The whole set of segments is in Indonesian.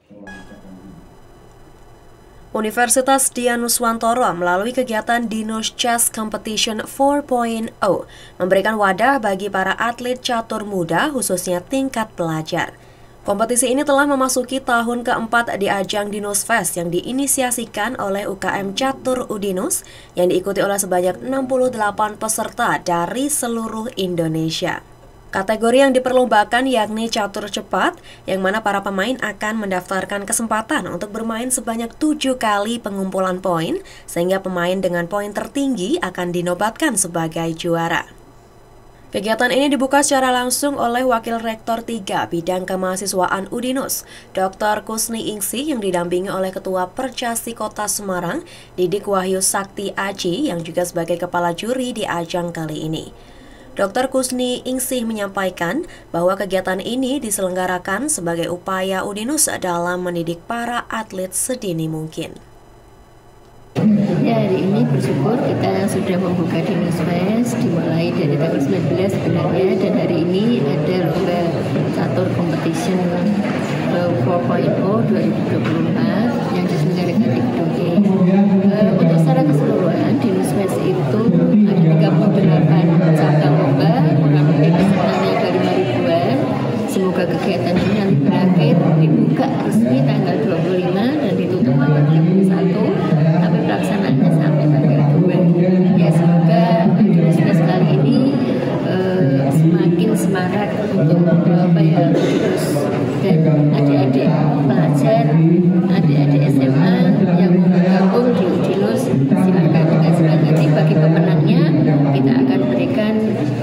Universitas Dianuswantoro melalui kegiatan Dinus Chess Competition 4.0 memberikan wadah bagi para atlet catur muda khususnya tingkat pelajar. Kompetisi ini telah memasuki tahun keempat di ajang Dinus Fest yang diinisiasikan oleh UKM Catur Udinus yang diikuti oleh sebanyak 68 peserta dari seluruh Indonesia. Kategori yang diperlombakan yakni catur cepat, yang mana para pemain akan mendaftarkan kesempatan untuk bermain sebanyak 7 kali pengumpulan poin, sehingga pemain dengan poin tertinggi akan dinobatkan sebagai juara. Kegiatan ini dibuka secara langsung oleh Wakil Rektor 3 Bidang Kemahasiswaan Udinus, Dr. Kusni Ingsih yang didampingi oleh Ketua Percasi Kota Semarang, Didik Wahyu Sakti Aji yang juga sebagai kepala juri di ajang kali ini. Dr. Kusni Ingsih menyampaikan bahwa kegiatan ini diselenggarakan sebagai upaya Udinus dalam mendidik para atlet sedini mungkin. Ya, hari ini bersyukur kita sudah membuka Dinus Fest dimulai dari tanggal 19 sebenarnya, dan hari ini ada lomba catur competition 4.0 2024 yang diselenggarakan di Gedung E. Untuk secara keseluruhan Dinus Fest itu ada 38 cabang lomba, kurang lebih pesertanya dari 5 ribuan. Semoga kegiatan ini nanti berakhir dibuka resmi tanggal 25 dan ditutup tanggal 31, tapi pelaksanaannya sampai tanggal 2. Ya, semoga Dinus Fest kali ini semakin semarak untuk terus dan adik-adik pelajar, adik-adik SMA yang mau bergabung di Udinus, silakan dengan senang hati. Bagi pemenangnya kita akan berikan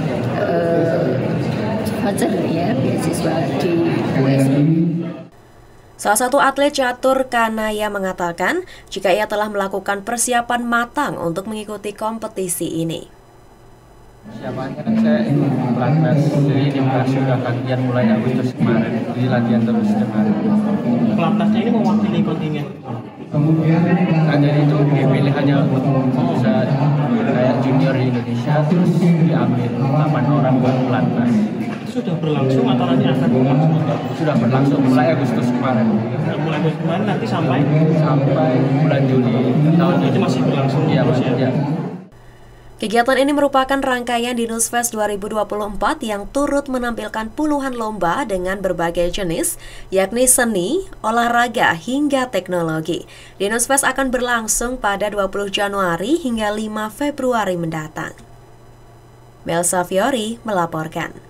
voucher ya, beasiswa di USI. Salah satu atlet catur Kanaya mengatakan jika ia telah melakukan persiapan matang untuk mengikuti kompetisi ini. Persiapannya kan saya ikut pelatnas, jadi di Bekasi sudah latihan mulai Agustus kemarin, jadi latihan terus kemarin. Pelatnasnya ini mewakili kontingen. Nah, jadi itu dipilih hanya untuk bisa kayak junior di Indonesia, terus diambil 8 orang buat pelatnas. Sudah berlangsung atau nanti akan berlangsung? Sudah berlangsung mulai Agustus kemarin. Nah, mulai Agustus kemarin nanti sampai bulan Juli tahun itu masih berlangsung. Iya, ya. Kegiatan ini merupakan rangkaian Dinus Fest 2024 yang turut menampilkan puluhan lomba dengan berbagai jenis, yakni seni, olahraga, hingga teknologi. Dinus Fest akan berlangsung pada 20 Januari hingga 5 Februari mendatang. Melsa Fiori melaporkan.